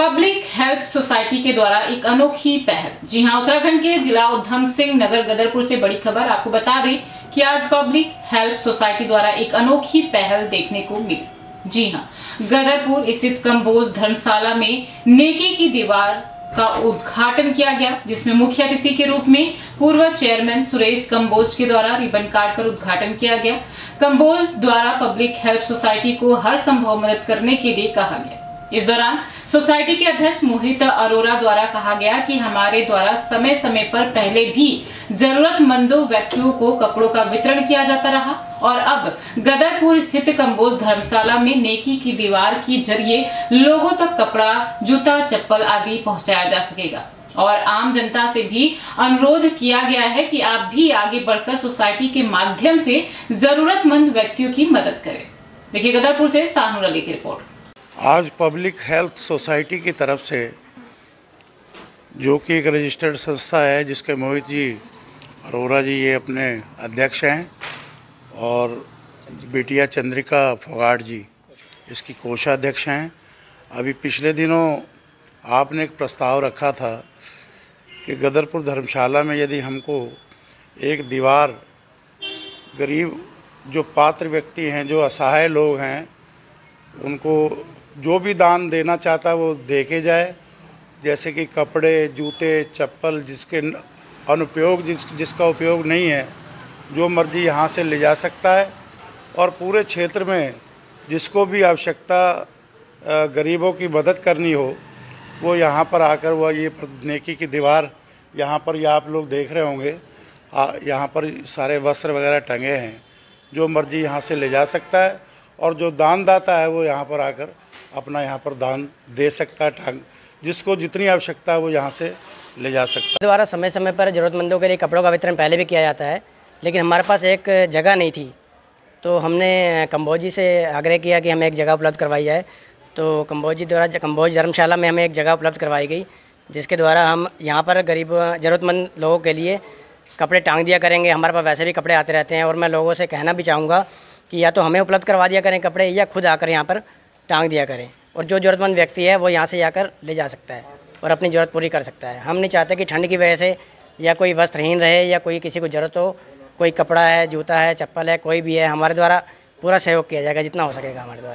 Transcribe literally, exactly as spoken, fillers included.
Public help society के द्वारा एक अनोखी पहल। जी हां, उत्तराखंड के जिला उधम सिंह नगर गदरपुर से बड़ी खबर। आपको बता दें कि आज पब्लिक हेल्प सोसाइटी द्वारा एक अनोखी पहल देखने को मिली। जी हां, गदरपुर स्थित कंबोज धर्मशाला में नेकी की दीवार का उद्घाटन किया गया, जिसमें मुख्य अतिथि के रूप में पूर्व चेयरमैन सुरेश कंबोज के द्वारा रिबन काटकर उद्घाटन किया गया। कंबोज द्वारा पब्लिक हेल्प सोसाइटी को हर संभव मदद करने के लिए कहा गया। इस दौरान सोसाइटी के अध्यक्ष मोहित अरोरा द्वारा कहा गया कि हमारे द्वारा समय समय पर पहले भी जरूरतमंदों व्यक्तियों को कपड़ों का वितरण किया जाता रहा और अब गदरपुर स्थित कंबोज धर्मशाला में नेकी की दीवार के जरिए लोगों तक कपड़ा, जूता, चप्पल आदि पहुंचाया जा सकेगा। और आम जनता से भी अनुरोध किया गया है कि आप भी आगे बढ़कर सोसाइटी के माध्यम से जरूरतमंद व्यक्तियों की मदद करें। देखिए गदरपुर से सानूर अली की रिपोर्ट। आज पब्लिक हेल्थ सोसाइटी की तरफ से, जो कि एक रजिस्टर्ड संस्था है, जिसके मोहित जी अरोरा जी ये अपने अध्यक्ष हैं और बेटिया चंद्रिका फोगाट जी इसकी कोषाध्यक्ष हैं। अभी पिछले दिनों आपने एक प्रस्ताव रखा था कि गदरपुर धर्मशाला में यदि हमको एक दीवार गरीब जो पात्र व्यक्ति हैं, जो असहाय लोग हैं, उनको जो भी दान देना चाहता है वो दे के जाए, जैसे कि कपड़े, जूते, चप्पल, जिसके अनुपयोग जिस जिसका उपयोग नहीं है, जो मर्जी यहाँ से ले जा सकता है। और पूरे क्षेत्र में जिसको भी आवश्यकता गरीबों की मदद करनी हो, वो यहाँ पर आकर वो ये नेकी की दीवार, यहाँ पर ये आप लोग देख रहे होंगे, यहाँ पर सारे वस्त्र वगैरह टंगे हैं, जो मर्जी यहाँ से ले जा सकता है। और जो दानदाता है वो यहाँ पर आकर अपना यहाँ पर दान दे सकता है। टांग जिसको जितनी आवश्यकता है वो यहाँ से ले जा सकता है। द्वारा समय समय पर ज़रूरतमंदों के लिए कपड़ों का वितरण पहले भी किया जाता है, लेकिन हमारे पास एक जगह नहीं थी, तो हमने कंबोज जी से आग्रह किया कि हमें एक जगह उपलब्ध करवाई जाए। तो कंबोज जी द्वारा कंबोज धर्मशाला में हमें एक जगह उपलब्ध करवाई गई, जिसके द्वारा हम यहाँ पर गरीब ज़रूरतमंद लोगों के लिए कपड़े टांग दिया करेंगे। हमारे पास वैसे भी कपड़े आते रहते हैं और मैं लोगों से कहना भी चाहूँगा कि या तो हमें उपलब्ध करवा दिया करें कपड़े, या खुद आकर यहाँ पर टांग दिया करें, और जो ज़रूरतमंद व्यक्ति है वो यहाँ से जाकर ले जा सकता है और अपनी ज़रूरत पूरी कर सकता है। हम नहीं चाहते कि ठंड की वजह से या कोई वस्त्रहीन रहे या कोई किसी को ज़रूरत हो, कोई कपड़ा है, जूता है, चप्पल है, कोई भी है, हमारे द्वारा पूरा सहयोग किया जाएगा जितना हो सकेगा हमारे द्वारा।